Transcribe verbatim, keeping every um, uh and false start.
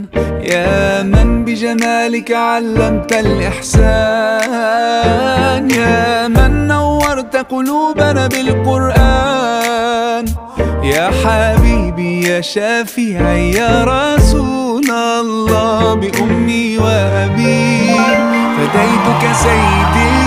يا من بجمالك علمت الإحسان، يا من نورت قلوبنا بالقرآن، يا حبيبي يا شافعي يا رسول الله، بأمي وأبي فديتك سيدي